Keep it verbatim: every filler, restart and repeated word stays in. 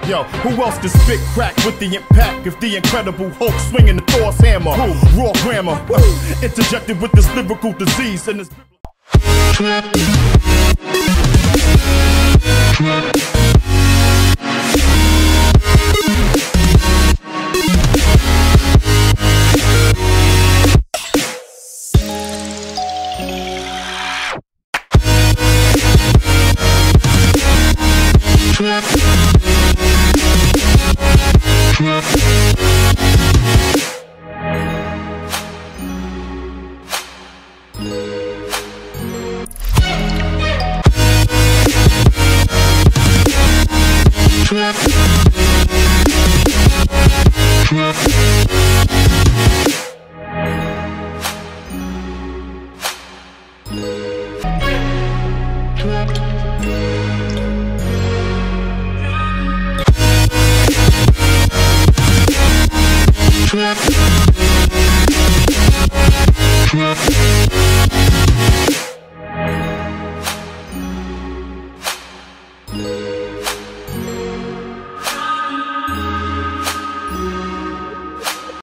Yo, who else can spit crack with the impact if the Incredible Hulk swinging the Thor's hammer? Who? Raw grammar, uh, interjected with this lyrical disease and this. Trap. Trap. Trap.